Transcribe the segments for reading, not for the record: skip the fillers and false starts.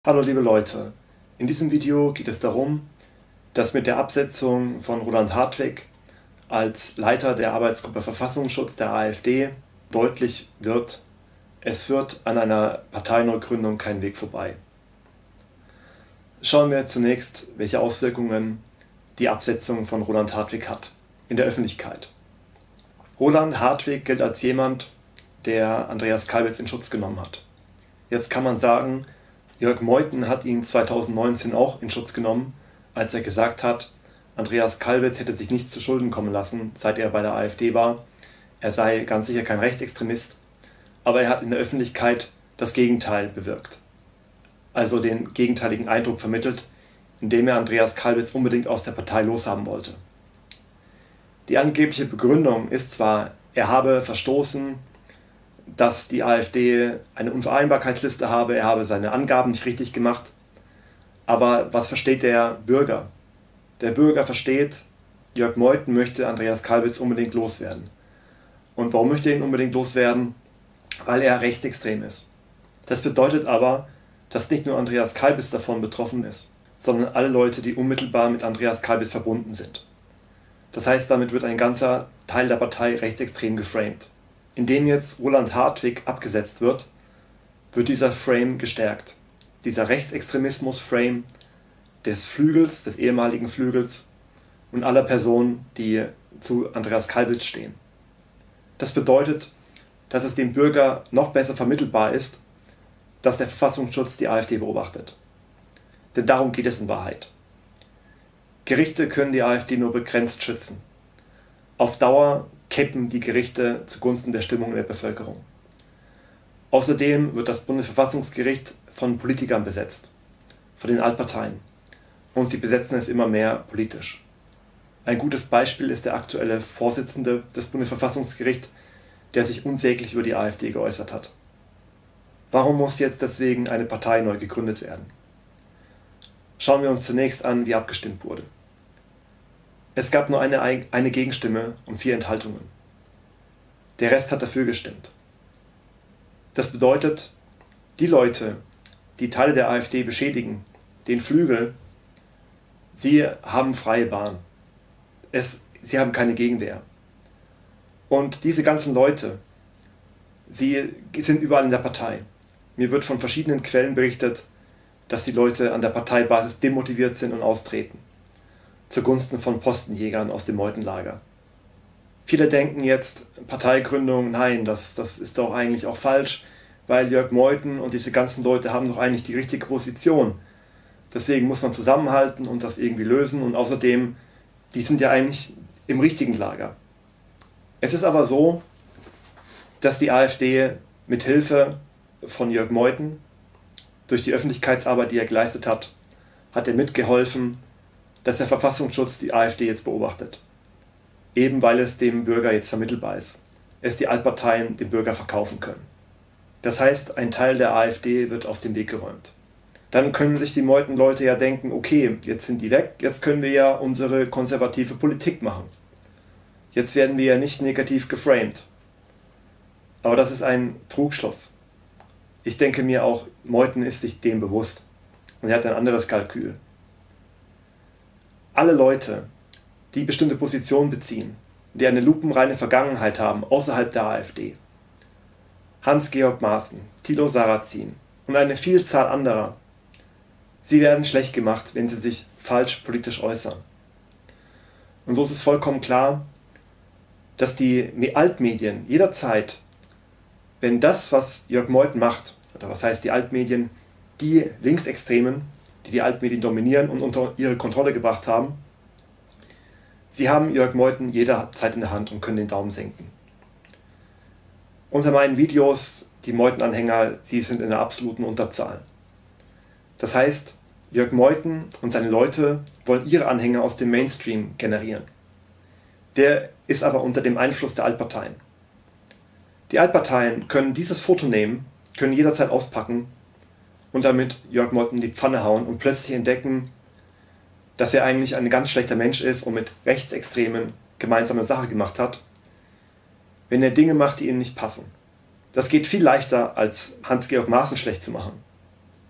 Hallo liebe Leute, in diesem Video geht es darum, dass mit der Absetzung von Roland Hartwig als Leiter der Arbeitsgruppe Verfassungsschutz der AfD deutlich wird, es führt an einer Parteineugründung kein Weg vorbei. Schauen wir zunächst, welche Auswirkungen die Absetzung von Roland Hartwig hat in der Öffentlichkeit. Roland Hartwig gilt als jemand, der Andreas Kalbitz in Schutz genommen hat. Jetzt kann man sagen, Jörg Meuthen hat ihn 2019 auch in Schutz genommen, als er gesagt hat, Andreas Kalbitz hätte sich nichts zu Schulden kommen lassen, seit er bei der AfD war. Er sei ganz sicher kein Rechtsextremist, aber er hat in der Öffentlichkeit das Gegenteil bewirkt. Also den gegenteiligen Eindruck vermittelt, indem er Andreas Kalbitz unbedingt aus der Partei loshaben wollte. Die angebliche Begründung ist zwar, er habe verstoßen, dass die AfD eine Unvereinbarkeitsliste habe, er habe seine Angaben nicht richtig gemacht. Aber was versteht der Bürger? Der Bürger versteht, Jörg Meuthen möchte Andreas Kalbitz unbedingt loswerden. Und warum möchte er ihn unbedingt loswerden? Weil er rechtsextrem ist. Das bedeutet aber, dass nicht nur Andreas Kalbitz davon betroffen ist, sondern alle Leute, die unmittelbar mit Andreas Kalbitz verbunden sind. Das heißt, damit wird ein ganzer Teil der Partei rechtsextrem geframed. Indem jetzt Roland Hartwig abgesetzt wird, wird dieser Frame gestärkt. Dieser Rechtsextremismus-Frame des Flügels, des ehemaligen Flügels und aller Personen, die zu Andreas Kalbitz stehen. Das bedeutet, dass es dem Bürger noch besser vermittelbar ist, dass der Verfassungsschutz die AfD beobachtet. Denn darum geht es in Wahrheit. Gerichte können die AfD nur begrenzt schützen. Auf Dauer kippen die Gerichte zugunsten der Stimmung in der Bevölkerung. Außerdem wird das Bundesverfassungsgericht von Politikern besetzt, von den Altparteien. Und sie besetzen es immer mehr politisch. Ein gutes Beispiel ist der aktuelle Vorsitzende des Bundesverfassungsgerichts, der sich unsäglich über die AfD geäußert hat. Warum muss jetzt deswegen eine Partei neu gegründet werden? Schauen wir uns zunächst an, wie abgestimmt wurde. Es gab nur eine Gegenstimme und 4 Enthaltungen. Der Rest hat dafür gestimmt. Das bedeutet, die Leute, die Teile der AfD beschädigen, den Flügel, sie haben freie Bahn. Sie haben keine Gegenwehr. Und diese ganzen Leute, sie sind überall in der Partei. Mir wird von verschiedenen Quellen berichtet, dass die Leute an der Parteibasis demotiviert sind und austreten. Zugunsten von Postenjägern aus dem Meuthen-Lager. Viele denken jetzt, Parteigründung, nein, das ist doch eigentlich auch falsch, weil Jörg Meuthen und diese ganzen Leute haben doch eigentlich die richtige Position. Deswegen muss man zusammenhalten und das irgendwie lösen und außerdem, die sind ja eigentlich im richtigen Lager. Es ist aber so, dass die AfD mit Hilfe von Jörg Meuthen, durch die Öffentlichkeitsarbeit, die er geleistet hat, hat er mitgeholfen, dass der Verfassungsschutz die AfD jetzt beobachtet. Eben weil es dem Bürger jetzt vermittelbar ist. Es die Altparteien dem Bürger verkaufen können. Das heißt, ein Teil der AfD wird aus dem Weg geräumt. Dann können sich die Meuthen-Leute ja denken, okay, jetzt sind die weg, jetzt können wir ja unsere konservative Politik machen. Jetzt werden wir ja nicht negativ geframed. Aber das ist ein Trugschluss. Ich denke mir auch, Meuthen ist sich dem bewusst. Und er hat ein anderes Kalkül. Alle Leute, die bestimmte Positionen beziehen, die eine lupenreine Vergangenheit haben außerhalb der AfD, Hans-Georg Maaßen, Thilo Sarrazin und eine Vielzahl anderer, sie werden schlecht gemacht, wenn sie sich falsch politisch äußern. Und so ist es vollkommen klar, dass die Altmedien jederzeit, wenn das, was Jörg Meuthen macht, oder was heißt die Altmedien, die Linksextremen, die Altmedien dominieren und unter ihre Kontrolle gebracht haben, sie haben Jörg Meuthen jederzeit in der Hand und können den Daumen senken. Unter meinen Videos, die Meuthen-Anhänger, sie sind in der absoluten Unterzahl. Das heißt, Jörg Meuthen und seine Leute wollen ihre Anhänger aus dem Mainstream generieren. Der ist aber unter dem Einfluss der Altparteien. Die Altparteien können dieses Foto nehmen, können jederzeit auspacken und damit Jörg Meuthen in die Pfanne hauen und plötzlich entdecken, dass er eigentlich ein ganz schlechter Mensch ist und mit Rechtsextremen gemeinsame Sache gemacht hat, wenn er Dinge macht, die ihnen nicht passen. Das geht viel leichter, als Hans-Georg Maaßen schlecht zu machen.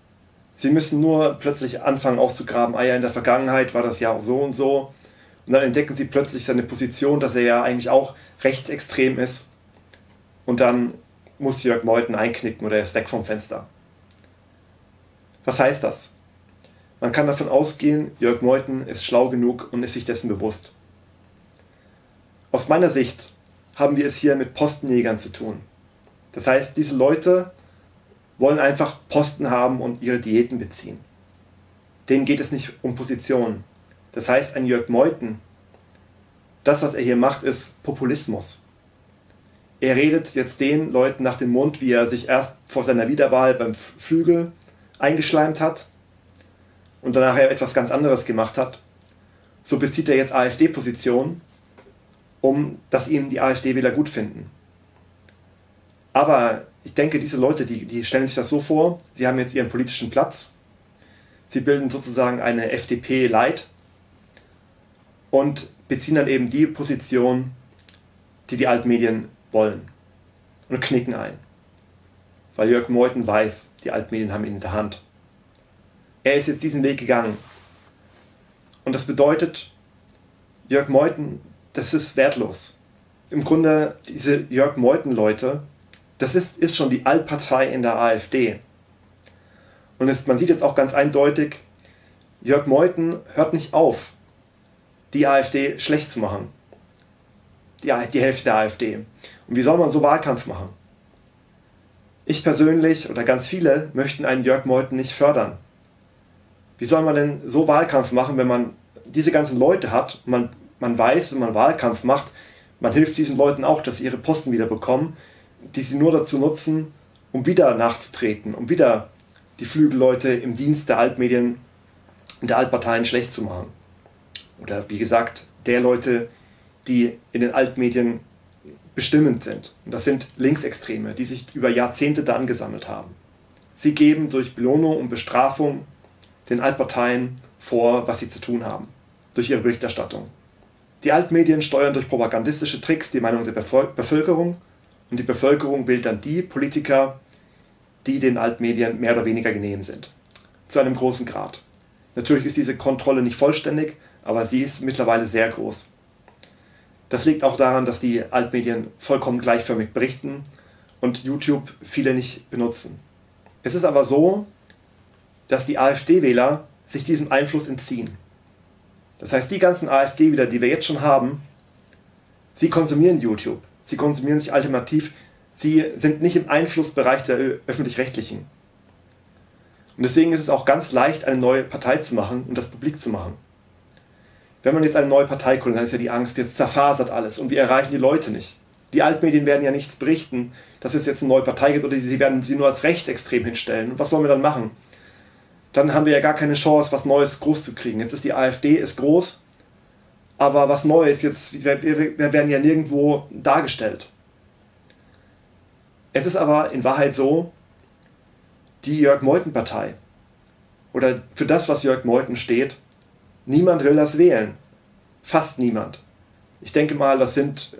Sie müssen nur plötzlich anfangen auszugraben, ah ja, in der Vergangenheit war das ja so und so. Und dann entdecken sie plötzlich seine Position, dass er ja eigentlich auch rechtsextrem ist. Und dann muss Jörg Meuthen einknicken oder er ist weg vom Fenster. Was heißt das? Man kann davon ausgehen, Jörg Meuthen ist schlau genug und ist sich dessen bewusst. Aus meiner Sicht haben wir es hier mit Postenjägern zu tun. Das heißt, diese Leute wollen einfach Posten haben und ihre Diäten beziehen. Denen geht es nicht um Positionen. Das heißt, ein Jörg Meuthen, das, was er hier macht, ist Populismus. Er redet jetzt den Leuten nach dem Mund, wie er sich erst vor seiner Wiederwahl beim Flügel eingeschleimt hat und danach etwas ganz anderes gemacht hat. So bezieht er jetzt AfD-Position, dass ihm die AfD-Wähler gut finden. Aber ich denke, diese Leute, die stellen sich das so vor, sie haben jetzt ihren politischen Platz, sie bilden sozusagen eine FDP-Light und beziehen dann eben die Position, die die Altmedien wollen und knicken ein. Weil Jörg Meuthen weiß, die Altmedien haben ihn in der Hand. Er ist jetzt diesen Weg gegangen. Und das bedeutet, Jörg Meuthen, das ist wertlos. Im Grunde, diese Jörg Meuthen-Leute, das ist schon die Altpartei in der AfD. Und man sieht jetzt auch ganz eindeutig, Jörg Meuthen hört nicht auf, die AfD schlecht zu machen. Die Hälfte der AfD. Und wie soll man so Wahlkampf machen? Ich persönlich oder ganz viele möchten einen Jörg Meuthen nicht fördern. Wie soll man denn so Wahlkampf machen, wenn man diese ganzen Leute hat, man weiß, wenn man Wahlkampf macht, man hilft diesen Leuten auch, dass sie ihre Posten wieder bekommen, die sie nur dazu nutzen, um wieder nachzutreten, um wieder die Flügelleute im Dienst der Altmedien und der Altparteien schlecht zu machen. Oder wie gesagt, der Leute, die in den Altmedien bestimmend sind. Und das sind Linksextreme, die sich über Jahrzehnte da angesammelt haben. Sie geben durch Belohnung und Bestrafung den Altparteien vor, was sie zu tun haben, durch ihre Berichterstattung. Die Altmedien steuern durch propagandistische Tricks die Meinung der Bevölkerung und die Bevölkerung wählt dann die Politiker, die den Altmedien mehr oder weniger genehm sind. Zu einem großen Grad. Natürlich ist diese Kontrolle nicht vollständig, aber sie ist mittlerweile sehr groß. Das liegt auch daran, dass die Altmedien vollkommen gleichförmig berichten und YouTube viele nicht benutzen. Es ist aber so, dass die AfD-Wähler sich diesem Einfluss entziehen. Das heißt, die ganzen AfD-Wähler, die wir jetzt schon haben, sie konsumieren YouTube, sie konsumieren sich alternativ, sie sind nicht im Einflussbereich der Öffentlich-Rechtlichen. Und deswegen ist es auch ganz leicht, eine neue Partei zu machen und das publik zu machen. Wenn man jetzt eine neue Partei gründet, dann ist ja die Angst, jetzt zerfasert alles und wir erreichen die Leute nicht. Die Altmedien werden ja nichts berichten, dass es jetzt eine neue Partei gibt oder sie werden sie nur als rechtsextrem hinstellen. Und was sollen wir dann machen? Dann haben wir ja gar keine Chance, was Neues groß zu kriegen. Jetzt ist die AfD ist groß, aber was Neues, wir werden ja nirgendwo dargestellt. Es ist aber in Wahrheit so, die Jörg-Meuthen-Partei oder für das, was Jörg Meuthen steht, niemand will das wählen. Fast niemand. Ich denke mal, das sind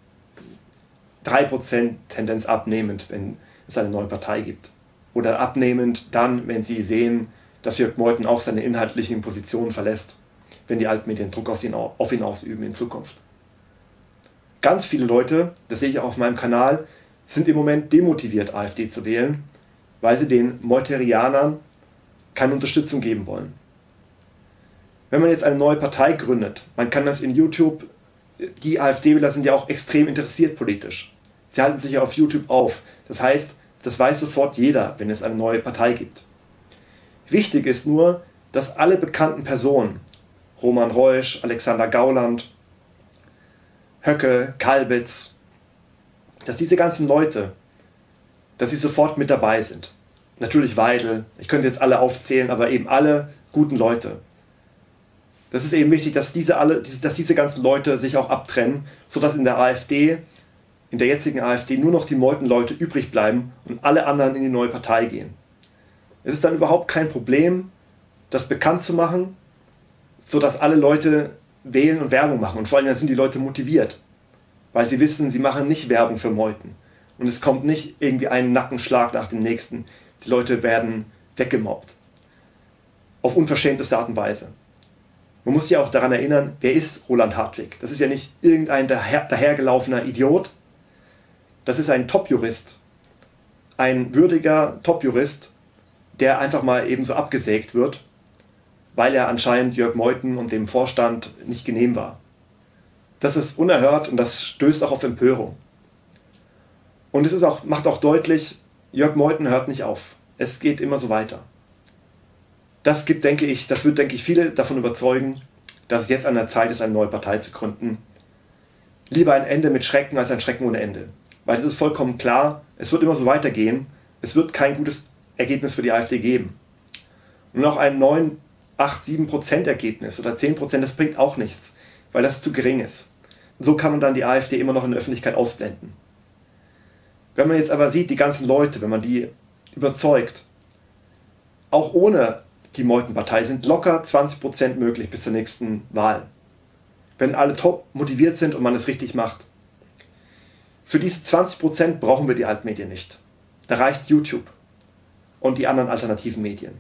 3% Tendenz abnehmend, wenn es eine neue Partei gibt. Oder abnehmend dann, wenn sie sehen, dass Jörg Meuthen auch seine inhaltlichen Positionen verlässt, wenn die Altmedien Druck auf ihn ausüben in Zukunft. Ganz viele Leute, das sehe ich auch auf meinem Kanal, sind im Moment demotiviert, AfD zu wählen, weil sie den Meutherianern keine Unterstützung geben wollen. Wenn man jetzt eine neue Partei gründet, man kann das in YouTube, die AfD-Wähler sind ja auch extrem interessiert politisch. Sie halten sich ja auf YouTube auf. Das heißt, das weiß sofort jeder, wenn es eine neue Partei gibt. Wichtig ist nur, dass alle bekannten Personen, Roman Reusch, Alexander Gauland, Höcke, Kalbitz, dass diese ganzen Leute, dass sie sofort mit dabei sind. Natürlich Weidel, ich könnte jetzt alle aufzählen, aber eben alle guten Leute. Das ist eben wichtig, dass diese ganzen Leute sich auch abtrennen, sodass in der AfD, in der jetzigen AfD, nur noch die Meuthen-Leute übrig bleiben und alle anderen in die neue Partei gehen. Es ist dann überhaupt kein Problem, das bekannt zu machen, sodass alle Leute wählen und Werbung machen. Und vor allem dann sind die Leute motiviert, weil sie wissen, sie machen nicht Werbung für Meuthen. Und es kommt nicht irgendwie ein Nackenschlag nach dem nächsten. Die Leute werden weggemobbt. auf unverschämteste Art und Weise. Man muss sich auch daran erinnern, wer ist Roland Hartwig? Das ist ja nicht irgendein dahergelaufener Idiot. Das ist ein Top-Jurist, ein würdiger Top-Jurist, der einfach mal ebenso abgesägt wird, weil er anscheinend Jörg Meuthen und dem Vorstand nicht genehm war. Das ist unerhört und das stößt auch auf Empörung. Und es ist auch, macht auch deutlich, Jörg Meuthen hört nicht auf. Es geht immer so weiter. Das wird, denke ich, viele davon überzeugen, dass es jetzt an der Zeit ist, eine neue Partei zu gründen. Lieber ein Ende mit Schrecken als ein Schrecken ohne Ende. Weil es ist vollkommen klar, es wird immer so weitergehen. Es wird kein gutes Ergebnis für die AfD geben. Und auch ein 9, 8, 7% Ergebnis oder 10%, das bringt auch nichts, weil das zu gering ist. So kann man dann die AfD immer noch in der Öffentlichkeit ausblenden. Wenn man jetzt aber sieht, die ganzen Leute, wenn man die überzeugt, auch ohne die Meuthen-Partei sind locker 20% möglich bis zur nächsten Wahl. Wenn alle top motiviert sind und man es richtig macht. Für diese 20% brauchen wir die Altmedien nicht. Da reicht YouTube und die anderen alternativen Medien.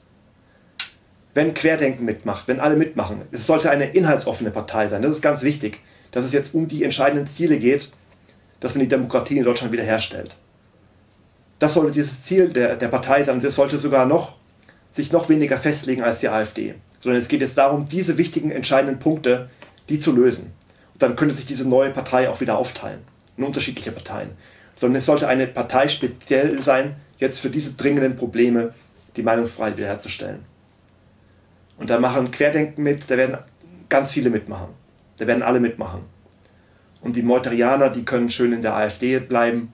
Wenn Querdenken mitmacht, wenn alle mitmachen, es sollte eine inhaltsoffene Partei sein, das ist ganz wichtig, dass es jetzt um die entscheidenden Ziele geht, dass man die Demokratie in Deutschland wiederherstellt. Das sollte dieses Ziel der Partei sein, es sollte sogar sich noch weniger festlegen als die AfD. Sondern es geht jetzt darum, diese wichtigen, entscheidenden Punkte, die zu lösen. Und dann könnte sich diese neue Partei auch wieder aufteilen, in unterschiedliche Parteien. Sondern es sollte eine Partei speziell sein, jetzt für diese dringenden Probleme die Meinungsfreiheit wiederherzustellen. Und da machen Querdenken mit, da werden ganz viele mitmachen. Da werden alle mitmachen. Und die Meutherianer, die können schön in der AfD bleiben.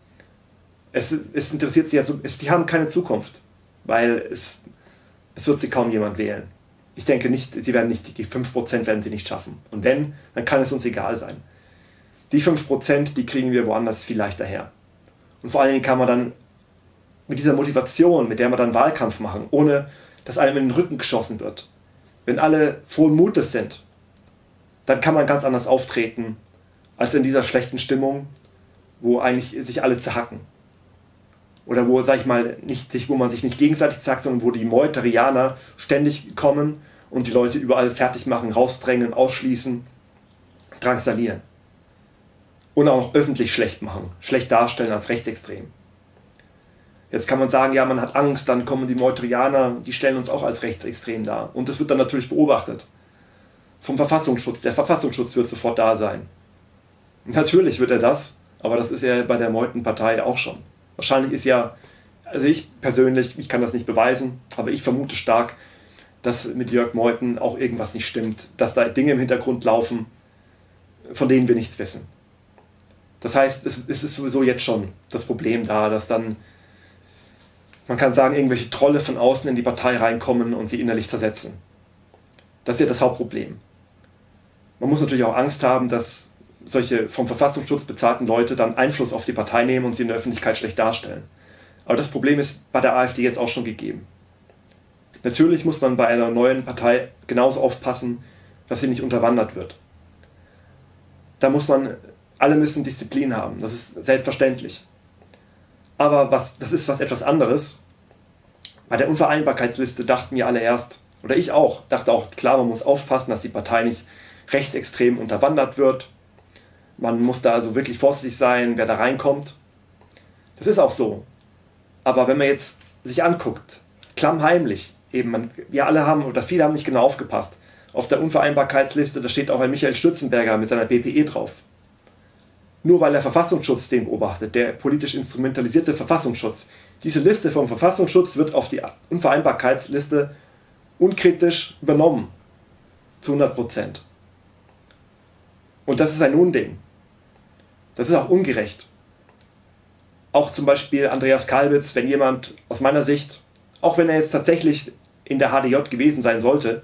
Es interessiert sie ja so, die haben keine Zukunft, weil es wird sie kaum jemand wählen. Ich denke nicht, sie werden nicht, die 5% werden sie nicht schaffen. Und wenn, dann kann es uns egal sein. Die 5%, die kriegen wir woanders viel leichter her. Und vor allen Dingen kann man dann mit dieser Motivation, mit der man dann Wahlkampf machen, ohne dass einem in den Rücken geschossen wird. Wenn alle frohen Mutes sind, dann kann man ganz anders auftreten, als in dieser schlechten Stimmung, wo eigentlich sich alle zerhacken. Oder wo, sag ich mal, wo man sich nicht gegenseitig zerhackt, sondern wo die Meutherianer ständig kommen und die Leute überall fertig machen, rausdrängen, ausschließen, drangsalieren. Und auch noch öffentlich schlecht machen, schlecht darstellen als rechtsextrem. Jetzt kann man sagen, ja, man hat Angst, dann kommen die Meutherianer, die stellen uns auch als rechtsextrem dar. Und das wird dann natürlich beobachtet. Vom Verfassungsschutz. Der Verfassungsschutz wird sofort da sein. Natürlich wird er das, aber das ist ja bei der Meuthen-Partei auch schon. Wahrscheinlich ist ja, also ich persönlich, ich kann das nicht beweisen, aber ich vermute stark, dass mit Jörg Meuthen auch irgendwas nicht stimmt, dass da Dinge im Hintergrund laufen, von denen wir nichts wissen. Das heißt, es ist sowieso jetzt schon das Problem da, dass dann, man kann sagen, irgendwelche Trolle von außen in die Partei reinkommen und sie innerlich zersetzen. Das ist ja das Hauptproblem. Man muss natürlich auch Angst haben, dass solche vom Verfassungsschutz bezahlten Leute dann Einfluss auf die Partei nehmen und sie in der Öffentlichkeit schlecht darstellen. Aber das Problem ist bei der AfD jetzt auch schon gegeben. Natürlich muss man bei einer neuen Partei genauso aufpassen, dass sie nicht unterwandert wird. Alle müssen Disziplin haben, das ist selbstverständlich. Aber das ist etwas anderes. Bei der Unvereinbarkeitsliste dachten ja alle erst, oder ich auch, dachte auch, klar, man muss aufpassen, dass die Partei nicht rechtsextrem unterwandert wird. Man muss da also wirklich vorsichtig sein, wer da reinkommt. Das ist auch so. Aber wenn man jetzt sich anguckt, klammheimlich, wir alle haben, oder viele haben nicht genau aufgepasst, auf der Unvereinbarkeitsliste, da steht auch ein Michael Stürzenberger mit seiner BPE drauf. Nur weil der Verfassungsschutz den beobachtet, der politisch instrumentalisierte Verfassungsschutz. Diese Liste vom Verfassungsschutz wird auf die Unvereinbarkeitsliste unkritisch übernommen. Zu 100%. Und das ist ein Unding. Das ist auch ungerecht. Auch zum Beispiel Andreas Kalbitz, wenn jemand aus meiner Sicht, auch wenn er jetzt tatsächlich in der HDJ gewesen sein sollte,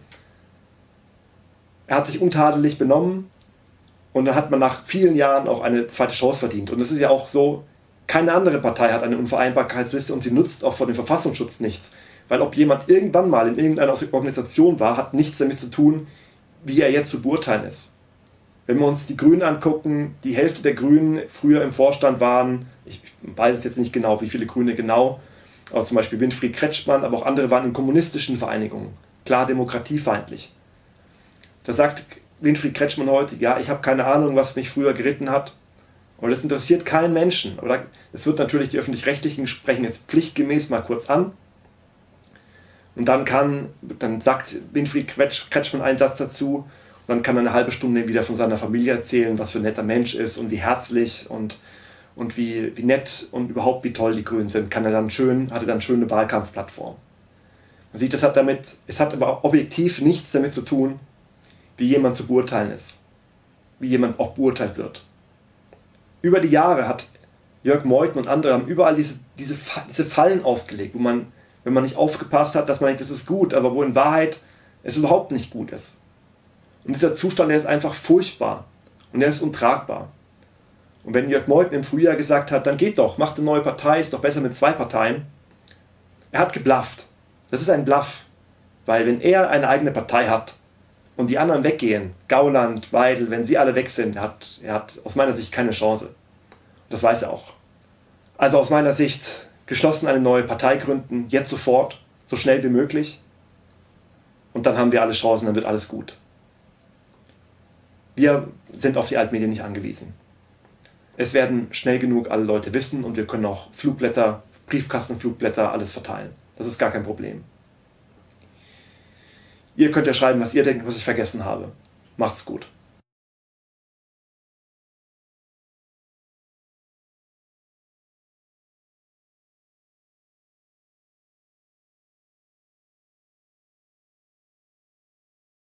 er hat sich untadelig benommen und dann hat man nach vielen Jahren auch eine zweite Chance verdient. Und es ist ja auch so, keine andere Partei hat eine Unvereinbarkeitsliste und sie nutzt auch vor dem Verfassungsschutz nichts. Weil ob jemand irgendwann mal in irgendeiner Organisation war, hat nichts damit zu tun, wie er jetzt zu beurteilen ist. Wenn wir uns die Grünen angucken, die Hälfte der Grünen früher im Vorstand waren, ich weiß es jetzt nicht genau, wie viele Grüne genau, Aber zum Beispiel Winfried Kretschmann, aber auch andere waren in kommunistischen Vereinigungen, klar demokratiefeindlich. Da sagt Winfried Kretschmann heute, ja, ich habe keine Ahnung, was mich früher geritten hat. Und das interessiert keinen Menschen. Oder es wird natürlich, die Öffentlich-Rechtlichen sprechen jetzt pflichtgemäß mal kurz an. Und dann sagt Winfried Kretschmann einen Satz dazu. Und dann kann er eine halbe Stunde wieder von seiner Familie erzählen, was für ein netter Mensch ist und wie herzlich und wie nett und überhaupt wie toll die Grünen sind. Hat er dann schön eine Wahlkampfplattform. Man sieht, es hat aber objektiv nichts damit zu tun, wie jemand zu beurteilen ist. Wie jemand auch beurteilt wird. Über die Jahre hat Jörg Meuthen und andere haben überall diese Fallen ausgelegt, wo man, wenn man nicht aufgepasst hat, dass man denkt, das ist gut, aber wo in Wahrheit es überhaupt nicht gut ist. Und dieser Zustand, der ist einfach furchtbar und der ist untragbar. Und wenn Jörg Meuthen im Frühjahr gesagt hat, dann geht doch, macht eine neue Partei, ist doch besser mit 2 Parteien, er hat geblufft. Das ist ein Bluff, weil wenn er eine eigene Partei hat und die anderen weggehen, Gauland, Weidel, wenn sie alle weg sind, er hat aus meiner Sicht keine Chance. Das weiß er auch. Also aus meiner Sicht geschlossen eine neue Partei gründen, jetzt sofort, so schnell wie möglich. Und dann haben wir alle Chancen, dann wird alles gut. Wir sind auf die Altmedien nicht angewiesen. Es werden schnell genug alle Leute wissen und wir können auch Flugblätter, Briefkastenflugblätter, alles verteilen. Das ist gar kein Problem. Ihr könnt ja schreiben, was ihr denkt, was ich vergessen habe. Macht's gut.